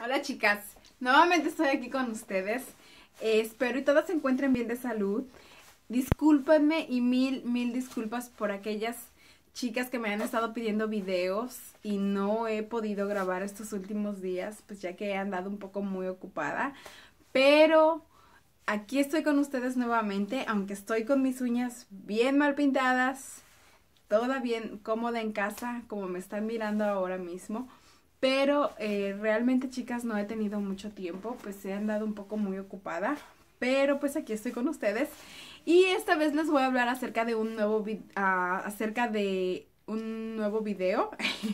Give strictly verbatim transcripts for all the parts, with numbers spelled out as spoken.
Hola chicas, nuevamente estoy aquí con ustedes. Eh, espero y todas se encuentren bien de salud. Discúlpenme y mil, mil disculpas por aquellas chicas que me han estado pidiendo videos y no he podido grabar estos últimos días, pues ya que he andado un poco muy ocupada. Pero aquí estoy con ustedes nuevamente, aunque estoy con mis uñas bien mal pintadas, toda bien cómoda en casa, como me están mirando ahora mismo. Pero eh, realmente, chicas, no he tenido mucho tiempo, pues he andado un poco muy ocupada. Pero pues aquí estoy con ustedes. Y esta vez les voy a hablar acerca de un nuevo, vi uh, acerca de un nuevo video.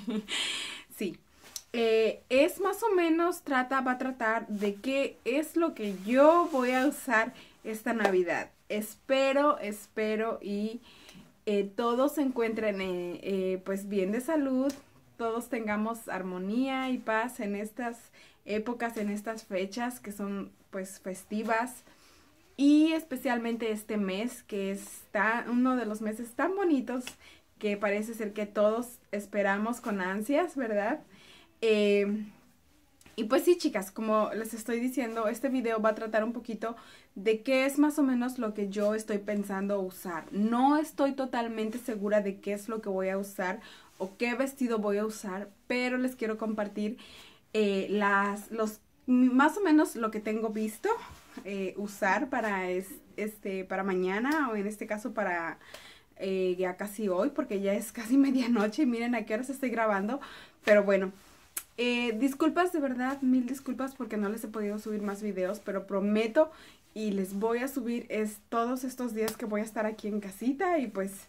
Sí. Eh, es más o menos, trata, va a tratar de qué es lo que yo voy a usar esta Navidad. Espero, espero y eh, todos se encuentren eh, eh, pues bien de salud. Todos tengamos armonía y paz en estas épocas, en estas fechas que son pues festivas. Y especialmente este mes, que está uno de los meses tan bonitos que parece ser que todos esperamos con ansias, ¿verdad? Eh, y pues sí, chicas, como les estoy diciendo, este video va a tratar un poquito de qué es más o menos lo que yo estoy pensando usar. No estoy totalmente segura de qué es lo que voy a usar o qué vestido voy a usar, pero les quiero compartir eh, las, los, más o menos lo que tengo visto eh, usar para, es, este, para mañana, o en este caso para eh, ya casi hoy, porque ya es casi medianoche y miren a qué horas estoy grabando, pero bueno. Eh, disculpas, de verdad, mil disculpas porque no les he podido subir más videos, pero prometo y les voy a subir es todos estos días que voy a estar aquí en casita y pues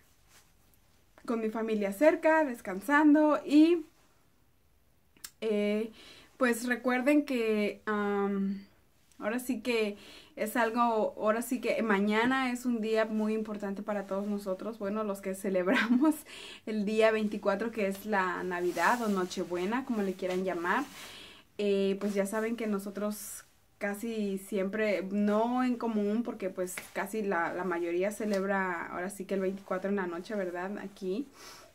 con mi familia cerca, descansando y eh, pues recuerden que um, ahora sí que es algo, ahora sí que mañana es un día muy importante para todos nosotros, bueno, los que celebramos el día veinticuatro, que es la Navidad o Nochebuena, como le quieran llamar. Eh, pues ya saben que nosotros casi siempre, no en común, porque pues casi la, la mayoría celebra ahora sí que el veinticuatro en la noche, ¿verdad? Aquí,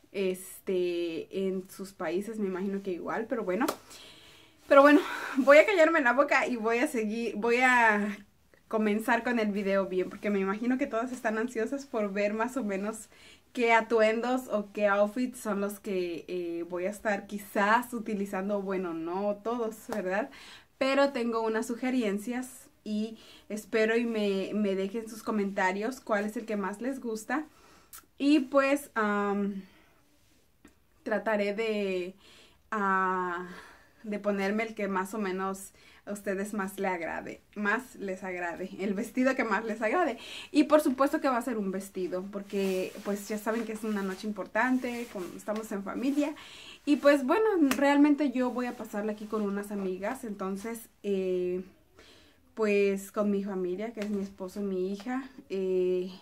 este, en sus países me imagino que igual, pero bueno. Pero bueno, voy a callarme la boca y voy a seguir, voy a comenzar con el video bien, porque me imagino que todas están ansiosas por ver más o menos qué atuendos o qué outfits son los que eh, voy a estar quizás utilizando. Bueno, no todos, ¿verdad? Pero tengo unas sugerencias y espero y me, me dejen sus comentarios cuál es el que más les gusta. Y pues um, trataré de... Uh, de ponerme el que más o menos a ustedes más les agrade, más les agrade, el vestido que más les agrade. Y por supuesto que va a ser un vestido, porque pues ya saben que es una noche importante, con, estamos en familia. Y pues bueno, realmente yo voy a pasarla aquí con unas amigas, entonces eh, pues con mi familia, que es mi esposo y mi hija. Eh,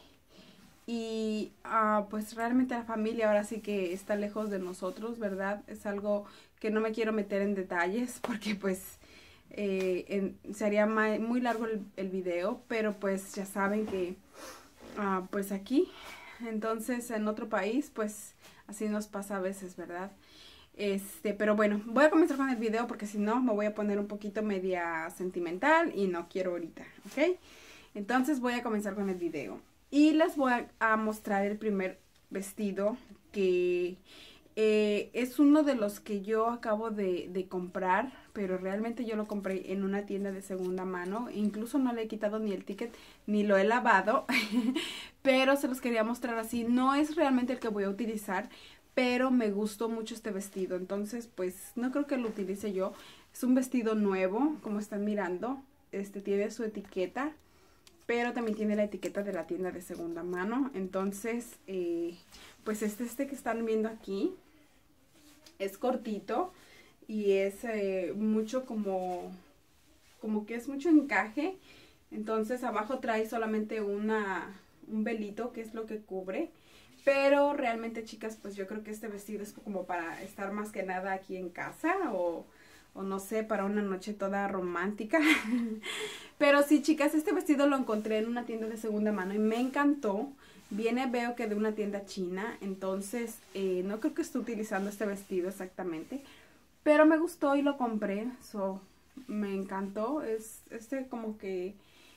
Y uh, pues realmente la familia ahora sí que está lejos de nosotros, ¿verdad? Es algo que no me quiero meter en detalles porque pues eh, en, sería muy largo el, el video, pero pues ya saben que uh, pues aquí, entonces en otro país, pues así nos pasa a veces, ¿verdad? Este, pero bueno, voy a comenzar con el video porque si no me voy a poner un poquito media sentimental y no quiero ahorita, ¿ok? Entonces voy a comenzar con el video. Y les voy a, a mostrar el primer vestido que eh, es uno de los que yo acabo de, de comprar, pero realmente yo lo compré en una tienda de segunda mano. Incluso no le he quitado ni el ticket ni lo he lavado, pero se los quería mostrar así. No es realmente el que voy a utilizar, pero me gustó mucho este vestido. Entonces pues no creo que lo utilice yo. Es un vestido nuevo, como están mirando. Este tiene su etiqueta, pero también tiene la etiqueta de la tienda de segunda mano. Entonces, eh, pues este, este que están viendo aquí es cortito y es eh, mucho como, como que es mucho encaje. Entonces abajo trae solamente una, un velito, que es lo que cubre. Pero realmente, chicas, pues yo creo que este vestido es como para estar más que nada aquí en casa o... o no sé, para una noche toda romántica. Pero sí, chicas, este vestido lo encontré en una tienda de segunda mano y me encantó. Viene, veo que de una tienda china, entonces eh, no creo que esté utilizando este vestido exactamente, pero me gustó y lo compré, so, me encantó. Es este como que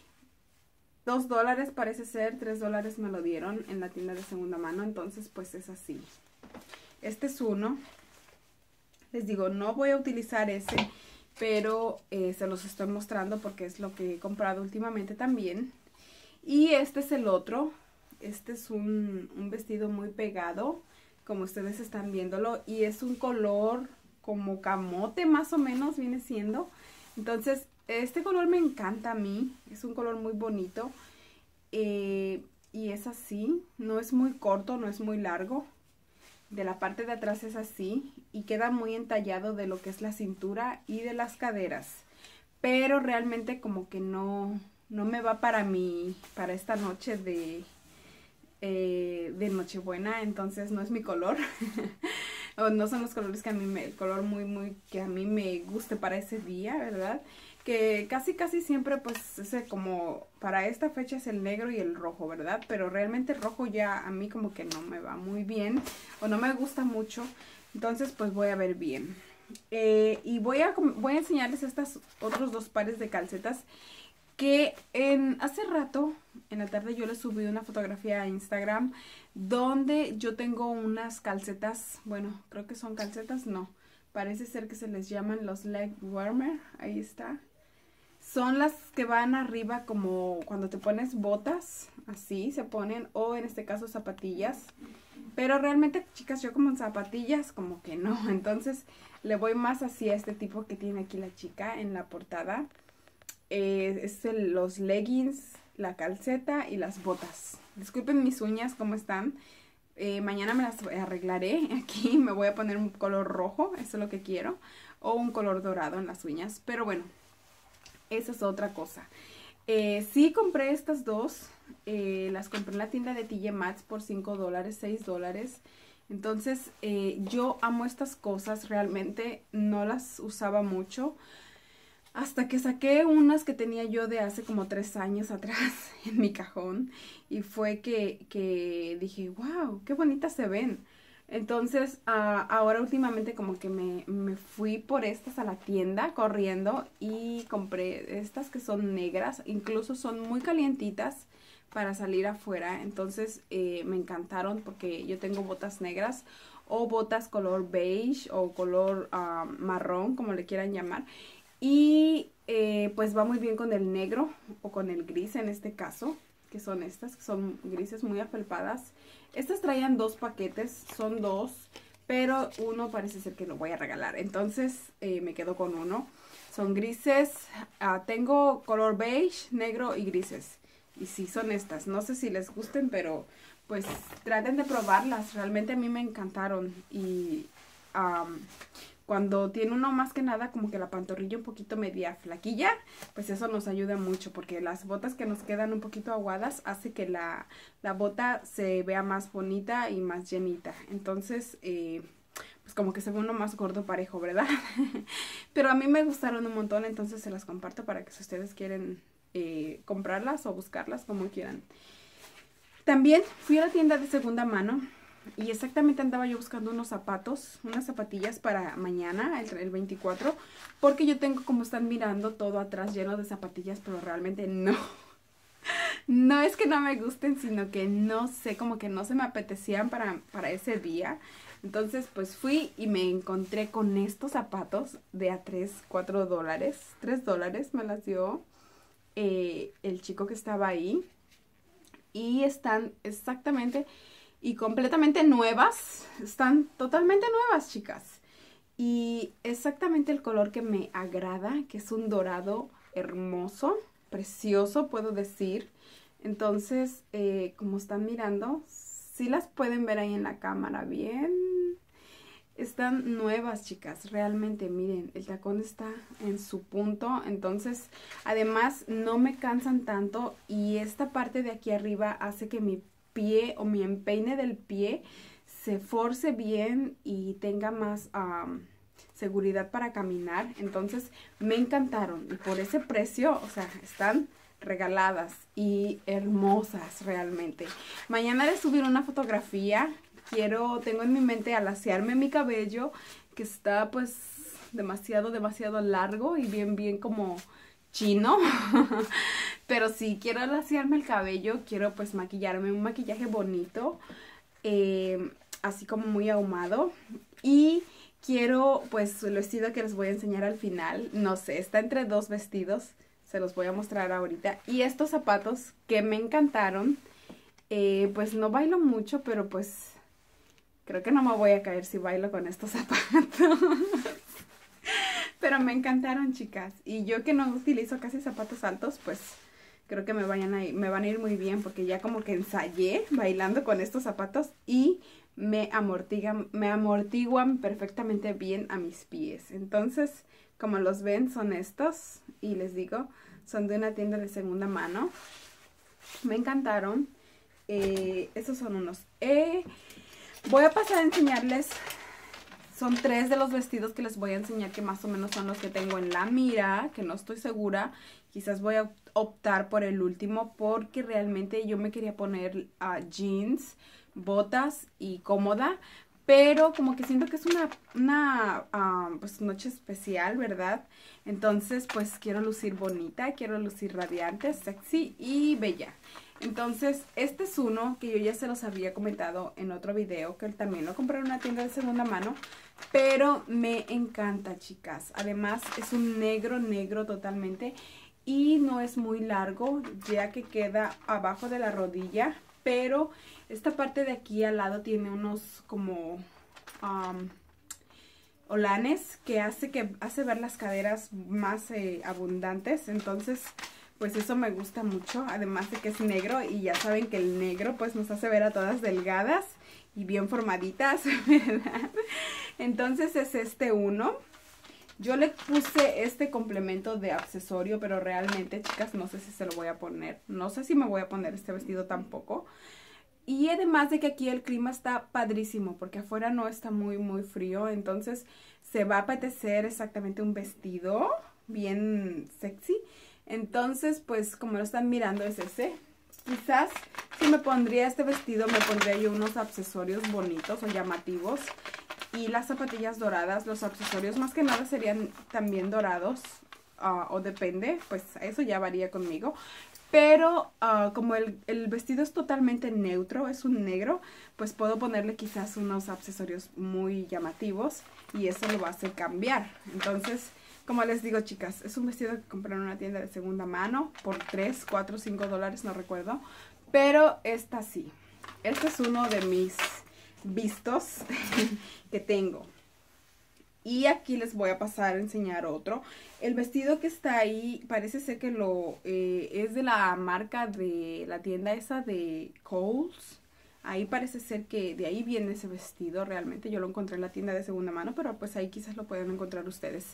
dos dólares parece ser, tres dólares me lo dieron en la tienda de segunda mano, entonces pues es así. Este es uno. Les digo, no voy a utilizar ese, pero eh, se los estoy mostrando porque es lo que he comprado últimamente también. Y este es el otro. Este es un, un vestido muy pegado, como ustedes están viéndolo. Y es un color como camote más o menos viene siendo. Entonces, este color me encanta a mí. Es un color muy bonito. Eh, y es así. No es muy corto, no es muy largo. De la parte de atrás es así y queda muy entallado de lo que es la cintura y de las caderas. Pero realmente como que no, no me va para mí, para esta noche de, eh, de Nochebuena, entonces no es mi color. O no son los colores que a mí me, el color muy, muy, que a mí me guste para ese día, ¿verdad? Que casi, casi siempre, pues, ese como, para esta fecha es el negro y el rojo, ¿verdad? Pero realmente el rojo ya a mí como que no me va muy bien, o no me gusta mucho, entonces, pues, voy a ver bien. Eh, y voy a, voy a enseñarles estos otros dos pares de calcetas que en, hace rato, en la tarde, yo les subí una fotografía a Instagram donde yo tengo unas calcetas, bueno, creo que son calcetas, no, parece ser que se les llaman los leg warmer, ahí está. Son las que van arriba como cuando te pones botas, así se ponen, o en este caso zapatillas. Pero realmente, chicas, yo como en zapatillas, como que no. Entonces, le voy más así a este tipo que tiene aquí la chica en la portada. Eh, es el, los leggings, la calceta y las botas. Disculpen mis uñas, ¿cómo están? Eh, mañana me las arreglaré. Aquí me voy a poner un color rojo, eso es lo que quiero. O un color dorado en las uñas, pero bueno. Esa es otra cosa. Eh, sí compré estas dos. Eh, las compré en la tienda de T J Maxx por cinco dólares, seis dólares. Entonces, eh, yo amo estas cosas. Realmente no las usaba mucho. Hasta que saqué unas que tenía yo de hace como tres años atrás en mi cajón. Y fue que, que dije, wow, qué bonitas se ven. Entonces, uh, ahora últimamente como que me, me fui por estas a la tienda corriendo y compré estas que son negras, incluso son muy calientitas para salir afuera. Entonces, eh, me encantaron porque yo tengo botas negras o botas color beige o color uh, marrón, como le quieran llamar. Y eh, pues va muy bien con el negro o con el gris en este caso, que son estas, que son grises muy afelpadas. Estas traían dos paquetes, son dos, pero uno parece ser que lo voy a regalar. Entonces eh, me quedo con uno. Son grises, uh, tengo color beige, negro y grises. Y sí, son estas. No sé si les gusten, pero pues traten de probarlas. Realmente a mí me encantaron. Y um, cuando tiene uno más que nada como que la pantorrilla un poquito media flaquilla, pues eso nos ayuda mucho, porque las botas que nos quedan un poquito aguadas hace que la, la bota se vea más bonita y más llenita. Entonces, eh, pues como que se ve uno más gordo parejo, ¿verdad? Pero a mí me gustaron un montón, entonces se las comparto para que si ustedes quieren eh, comprarlas o buscarlas, como quieran. También fui a la tienda de segunda mano. Y exactamente andaba yo buscando unos zapatos, unas zapatillas para mañana, el, el veinticuatro, porque yo tengo, como están mirando, todo atrás lleno de zapatillas, pero realmente no. No es que no me gusten, sino que no sé, como que no se me apetecían para, para ese día. Entonces, pues fui y me encontré con estos zapatos de a tres, cuatro dólares. tres dólares me las dio eh, el chico que estaba ahí. Y están exactamente... y completamente nuevas, están totalmente nuevas, chicas. Y exactamente el color que me agrada, que es un dorado hermoso, precioso, puedo decir. Entonces, eh, como están mirando, sí las pueden ver ahí en la cámara bien. Están nuevas, chicas, realmente, miren, el tacón está en su punto. Entonces, además, no me cansan tanto y esta parte de aquí arriba hace que mi pie o mi empeine del pie se force bien y tenga más um, seguridad para caminar. Entonces me encantaron y por ese precio, o sea, están regaladas y hermosas realmente. Mañana les subiré una fotografía. Quiero, tengo en mi mente alaciarme mi cabello, que está pues demasiado, demasiado largo y bien, bien como chino. Pero sí, quiero laciarme el cabello, quiero pues maquillarme, un maquillaje bonito, eh, así como muy ahumado. Y quiero pues el vestido que les voy a enseñar al final, no sé, está entre dos vestidos, se los voy a mostrar ahorita. Y estos zapatos que me encantaron, eh, pues no bailo mucho, pero pues creo que no me voy a caer si bailo con estos zapatos. Pero me encantaron, chicas. Y yo que no utilizo casi zapatos altos, pues creo que me, vayan a ir, me van a ir muy bien, porque ya como que ensayé bailando con estos zapatos y me amortiguan, me amortiguan perfectamente bien a mis pies. Entonces, como los ven, son estos. Y les digo, son de una tienda de segunda mano. Me encantaron. Eh, estos son unos. Eh, voy a pasar a enseñarles. Son tres de los vestidos que les voy a enseñar, que más o menos son los que tengo en la mira, que no estoy segura. Quizás voy a optar por el último, porque realmente yo me quería poner uh, jeans, botas y cómoda. Pero como que siento que es una, una uh, pues noche especial, ¿verdad? Entonces pues quiero lucir bonita, quiero lucir radiante, sexy y bella. Entonces este es uno que yo ya se los había comentado en otro video, que también lo compré en una tienda de segunda mano. Pero me encanta, chicas. Además es un negro, negro totalmente. Y no es muy largo, ya que queda abajo de la rodilla. Pero esta parte de aquí al lado tiene unos como um, holanes que hace, que hace ver las caderas más eh, abundantes. Entonces pues eso me gusta mucho. Además de que es negro, y ya saben que el negro pues nos hace ver a todas delgadas y bien formaditas, ¿verdad? Entonces es este uno. Yo le puse este complemento de accesorio, pero realmente, chicas, no sé si se lo voy a poner. No sé si me voy a poner este vestido tampoco. Y además de que aquí el clima está padrísimo, porque afuera no está muy, muy frío. Entonces se va a apetecer exactamente un vestido bien sexy. Entonces, pues como lo están mirando, es ese. Quizás si me pondría este vestido, me pondría yo unos accesorios bonitos o llamativos. Y las zapatillas doradas, los accesorios más que nada serían también dorados. Uh, o depende, pues eso ya varía conmigo. Pero uh, como el, el vestido es totalmente neutro, es un negro, pues puedo ponerle quizás unos accesorios muy llamativos. Y eso lo va a hacer cambiar. Entonces, como les digo, chicas, es un vestido que compré en una tienda de segunda mano por tres, cuatro, cinco dólares, no recuerdo. Pero esta sí. Este es uno de mis vistos que tengo. Y aquí les voy a pasar a enseñar otro. El vestido que está ahí parece ser que lo eh, es de la marca de la tienda esa de Kohl's. Ahí parece ser que de ahí viene ese vestido. Realmente yo lo encontré en la tienda de segunda mano, pero pues ahí quizás lo pueden encontrar ustedes.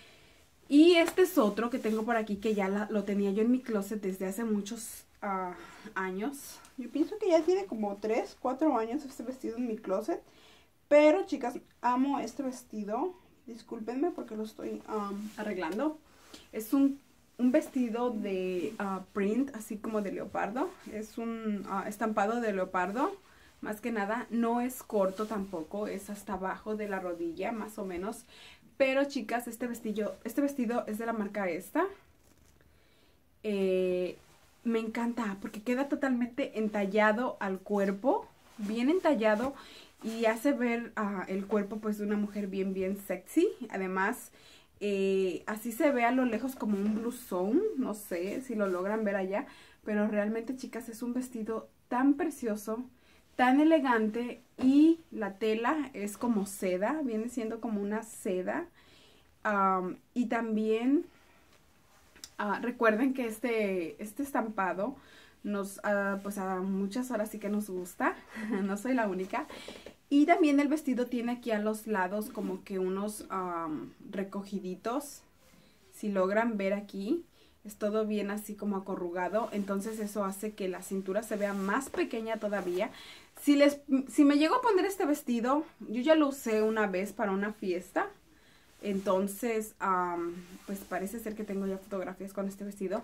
Y este es otro que tengo por aquí, que ya la, lo tenía yo en mi closet desde hace muchos uh, años. Yo pienso que ya tiene como tres, cuatro años este vestido en mi closet. Pero, chicas, amo este vestido. Discúlpenme porque lo estoy um, arreglando. Es un, un vestido de uh, print, así como de leopardo. Es un uh, estampado de leopardo, más que nada. No es corto tampoco, es hasta abajo de la rodilla, más o menos. Pero, chicas, este vestido, este vestido es de la marca esta. Eh, me encanta porque queda totalmente entallado al cuerpo. Bien entallado. Y hace ver uh, el cuerpo pues de una mujer bien bien sexy. Además, eh, así se ve a lo lejos como un blusón. No sé si lo logran ver allá. Pero realmente, chicas, es un vestido tan precioso, tan elegante. Y la tela es como seda, viene siendo como una seda. Um, y también uh, recuerden que este, este estampado nos, uh, pues a muchas horas sí que nos gusta. No soy la única. Y también el vestido tiene aquí a los lados como que unos um, recogiditos. Si logran ver aquí, es todo bien así como acorrugado. Entonces eso hace que la cintura se vea más pequeña todavía. Si, les, si me llego a poner este vestido, yo ya lo usé una vez para una fiesta. Entonces, um, pues parece ser que tengo ya fotografías con este vestido.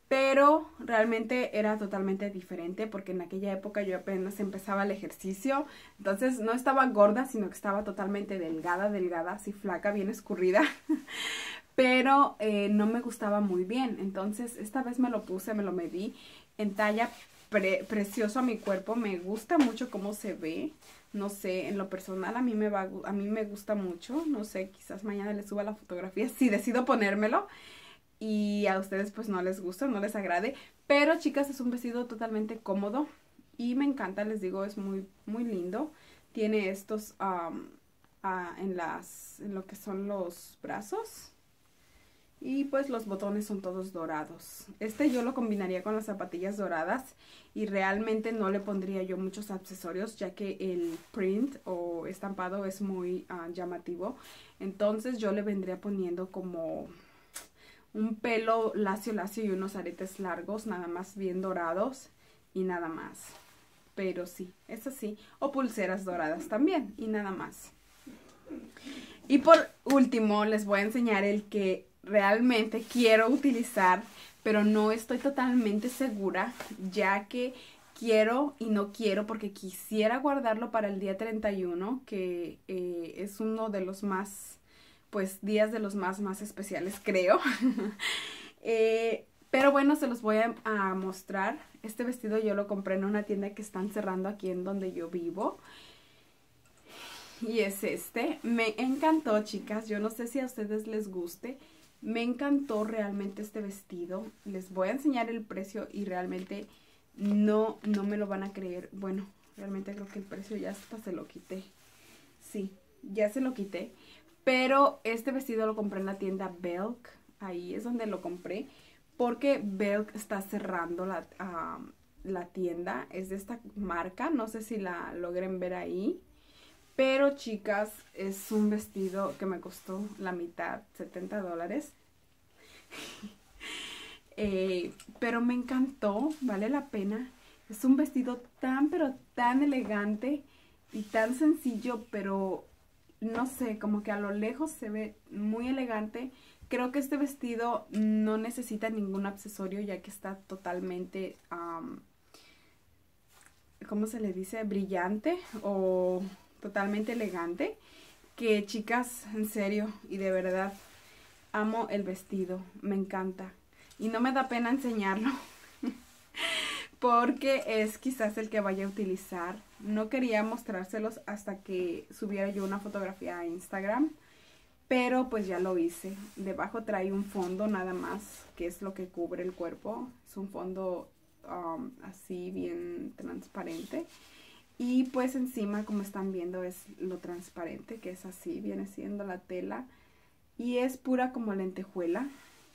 pero realmente era totalmente diferente porque en aquella época yo apenas empezaba el ejercicio, entonces no estaba gorda, sino que estaba totalmente delgada, delgada, así flaca, bien escurrida, pero eh, no me gustaba muy bien. Entonces esta vez me lo puse, me lo medí en talla pre precioso a mi cuerpo, me gusta mucho cómo se ve. No sé, en lo personal a mí me va, a mí me gusta mucho, no sé, quizás mañana les suba la fotografía si decido ponérmelo. Y a ustedes pues no les gusta, no les agrade. Pero chicas, es un vestido totalmente cómodo y me encanta, les digo, es muy muy lindo. Tiene estos um, uh, en, las, en lo que son los brazos. Y pues los botones son todos dorados. Este yo lo combinaría con las zapatillas doradas. Y realmente no le pondría yo muchos accesorios, ya que el print o estampado es muy uh, llamativo. Entonces yo le vendría poniendo como un pelo lacio lacio y unos aretes largos, nada más bien dorados y nada más. Pero sí, es así. O pulseras doradas también y nada más. Y por último les voy a enseñar el que realmente quiero utilizar, pero no estoy totalmente segura, ya que quiero y no quiero, porque quisiera guardarlo para el día treinta y uno, que eh, es uno de los más... pues días de los más más especiales, creo. eh, pero bueno, se los voy a, a mostrar. Este vestido yo lo compré en una tienda que están cerrando aquí en donde yo vivo. Y es este. Me encantó, chicas. Yo no sé si a ustedes les guste. Me encantó realmente este vestido. Les voy a enseñar el precio y realmente no, no me lo van a creer. Bueno, realmente creo que el precio ya hasta se lo quité. Sí, ya se lo quité. Pero este vestido lo compré en la tienda Belk. Ahí es donde lo compré. Porque Belk está cerrando la, uh, la tienda. Es de esta marca. No sé si la logren ver ahí. Pero chicas, es un vestido que me costó la mitad, setenta dólares. eh, pero me encantó, vale la pena. Es un vestido tan pero tan elegante y tan sencillo, pero no sé, como que a lo lejos se ve muy elegante. Creo que este vestido no necesita ningún accesorio, ya que está totalmente, um, ¿cómo se le dice? Brillante o totalmente elegante. Que chicas, en serio y de verdad, amo el vestido, me encanta. Y no me da pena enseñarlo. Porque es quizás el que vaya a utilizar. No quería mostrárselos hasta que subiera yo una fotografía a Instagram. Pero pues ya lo hice. Debajo trae un fondo nada más, que es lo que cubre el cuerpo. Es un fondo um, así bien transparente. Y pues encima, como están viendo, es lo transparente, que es así, viene siendo la tela. Y es pura como lentejuela.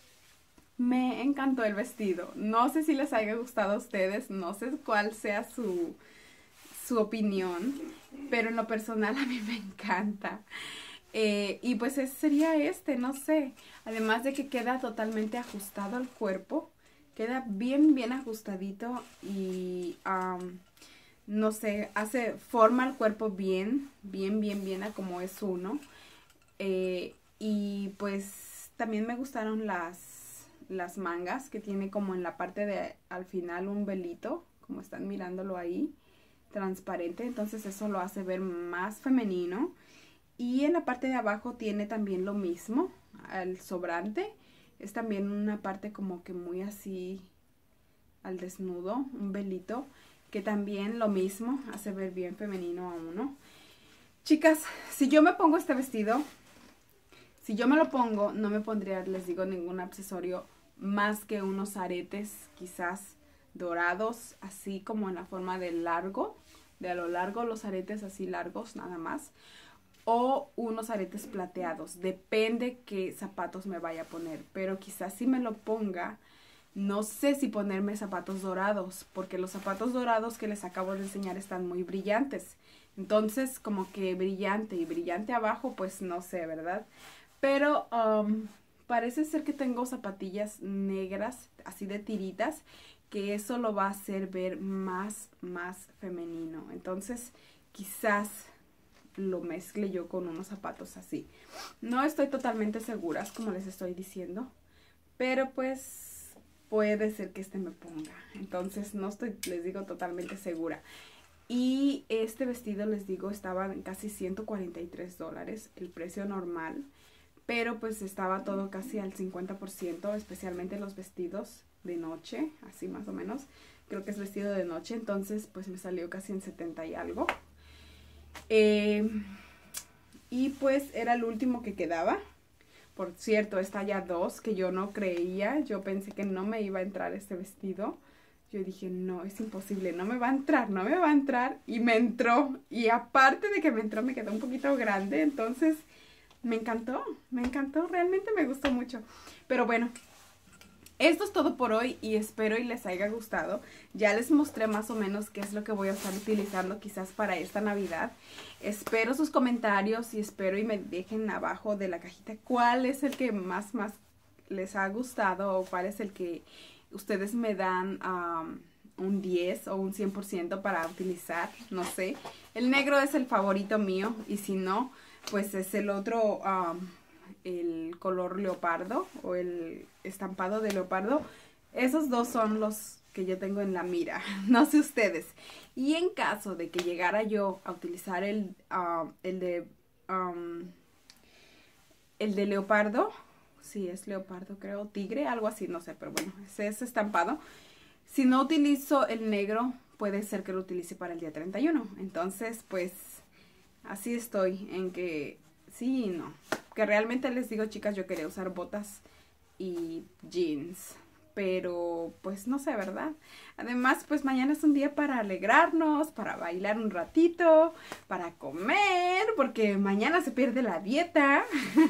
Me encantó el vestido. No sé si les haya gustado a ustedes, no sé cuál sea su, su opinión, pero en lo personal a mí me encanta. Eh, y pues ese sería este, no sé. Además de que queda totalmente ajustado al cuerpo. Queda bien, bien ajustadito y... Um, no sé, hace, forma el cuerpo bien, bien, bien, bien a como es uno. Eh, y pues también me gustaron las, las mangas, que tiene como en la parte de al final un velito, como están mirándolo ahí, transparente. Entonces eso lo hace ver más femenino. Y en la parte de abajo tiene también lo mismo, el sobrante. Es también una parte como que muy así al desnudo, un velito, que también lo mismo, hace ver bien femenino a uno. Chicas, si yo me pongo este vestido, si yo me lo pongo, no me pondría, les digo, ningún accesorio más que unos aretes quizás dorados, así como en la forma de largo, de a lo largo, los aretes así largos nada más. O unos aretes plateados, depende qué zapatos me vaya a poner, pero quizás si me lo ponga... No sé si ponerme zapatos dorados, porque los zapatos dorados que les acabo de enseñar están muy brillantes. Entonces, como que brillante y brillante abajo, pues no sé, ¿verdad? Pero um, parece ser que tengo zapatillas negras, así de tiritas, que eso lo va a hacer ver más, más femenino. Entonces, quizás lo mezcle yo con unos zapatos así. No estoy totalmente segura, como les estoy diciendo. Pero pues... puede ser que este me ponga. Entonces no estoy, les digo, totalmente segura. Y este vestido, les digo, estaba en casi ciento cuarenta y tres dólares, el precio normal. Pero pues estaba todo casi al cincuenta por ciento, especialmente los vestidos de noche, así más o menos. Creo que es vestido de noche, entonces pues me salió casi en setenta y algo. Eh, y pues era el último que quedaba. Por cierto, es talla dos, que yo no creía. Yo pensé que no me iba a entrar este vestido. Yo dije, no, es imposible, no me va a entrar, no me va a entrar. Y me entró. Y aparte de que me entró, me quedó un poquito grande. Entonces, me encantó, me encantó. Realmente me gustó mucho. Pero bueno, esto es todo por hoy y espero y les haya gustado. Ya les mostré más o menos qué es lo que voy a estar utilizando quizás para esta Navidad. Espero sus comentarios y espero y me dejen abajo de la cajita cuál es el que más, más les ha gustado o cuál es el que ustedes me dan um, un diez o un cien por ciento para utilizar, no sé. El negro es el favorito mío y si no, pues es el otro, um, el color leopardo o el estampado de leopardo. Esos dos son los que yo tengo en la mira, no sé ustedes. Y en caso de que llegara yo a utilizar el, uh, el de um, el de leopardo, sí es leopardo creo, tigre, algo así, no sé, pero bueno, ese es estampado. Si no utilizo el negro, puede ser que lo utilice para el día treinta y uno. Entonces, pues, así estoy en que sí y no. Que realmente les digo, chicas, yo quería usar botas y jeans. Pero, pues, no sé, ¿verdad? Además, pues, mañana es un día para alegrarnos, para bailar un ratito, para comer, porque mañana se pierde la dieta.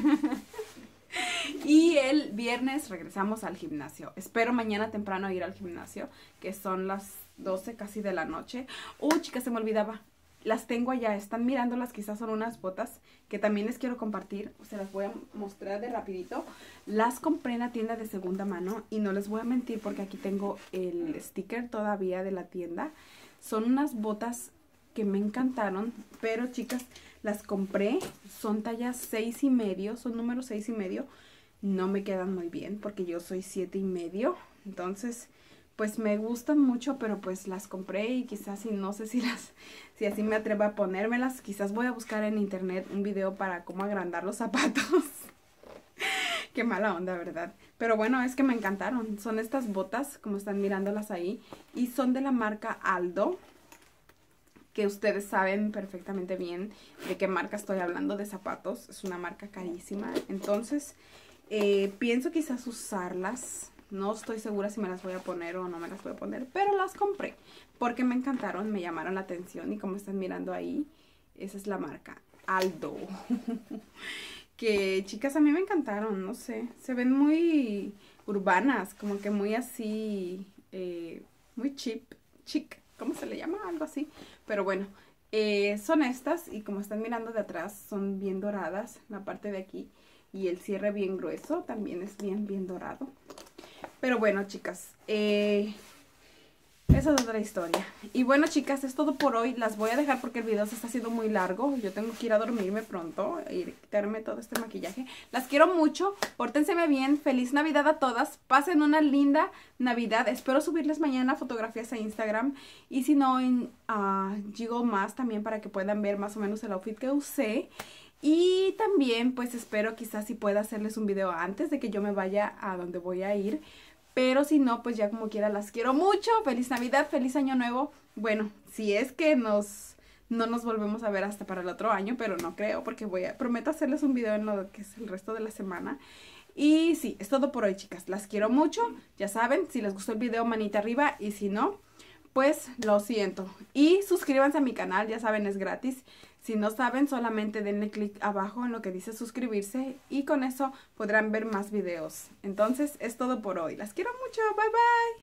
Y el viernes regresamos al gimnasio. Espero mañana temprano ir al gimnasio, que son las doce casi de la noche. Uy, chicas, se me olvidaba. Las tengo allá, están mirándolas, quizás son unas botas que también les quiero compartir. Se las voy a mostrar de rapidito. Las compré en la tienda de segunda mano y no les voy a mentir porque aquí tengo el sticker todavía de la tienda. Son unas botas que me encantaron, pero chicas, las compré, son tallas seis y medio, son número seis y medio. No me quedan muy bien porque yo soy siete y medio, entonces pues me gustan mucho, pero pues las compré y quizás y no sé si las, si así me atrevo a ponérmelas. Quizás voy a buscar en internet un video para cómo agrandar los zapatos. Qué mala onda, ¿verdad? Pero bueno, es que me encantaron. Son estas botas, como están mirándolas ahí, y son de la marca Aldo, que ustedes saben perfectamente bien de qué marca estoy hablando de zapatos. Es una marca carísima, entonces eh, pienso quizás usarlas. No estoy segura si me las voy a poner o no me las voy a poner, pero las compré porque me encantaron, me llamaron la atención y como están mirando ahí, esa es la marca Aldo. Que chicas, a mí me encantaron, no sé, se ven muy urbanas, como que muy así, eh, muy cheap, chic, ¿cómo se le llama? Algo así, pero bueno, eh, son estas y como están mirando de atrás, son bien doradas, la parte de aquí y el cierre bien grueso, también es bien, bien dorado. Pero bueno, chicas, eh, esa es otra historia. Y bueno, chicas, es todo por hoy. Las voy a dejar porque el video se está haciendo muy largo. Yo tengo que ir a dormirme pronto y quitarme todo este maquillaje. Las quiero mucho. Pórtenseme bien. Feliz Navidad a todas. Pasen una linda Navidad. Espero subirles mañana fotografías a Instagram. Y si no, en uh, Jiggle Más también para que puedan ver más o menos el outfit que usé. Y también pues espero quizás si pueda hacerles un video antes de que yo me vaya a donde voy a ir. Pero si no, pues ya como quiera las quiero mucho. Feliz Navidad, feliz Año Nuevo. Bueno, si es que nos no nos volvemos a ver hasta para el otro año, pero no creo porque voy a prometo hacerles un video en lo que es el resto de la semana. Y sí, es todo por hoy, chicas. Las quiero mucho. Ya saben, si les gustó el video, manita arriba. Y si no, pues lo siento. Y suscríbanse a mi canal, ya saben, es gratis. Si no saben, solamente denle clic abajo en lo que dice suscribirse y con eso podrán ver más videos. Entonces, es todo por hoy. Las quiero mucho. Bye, bye.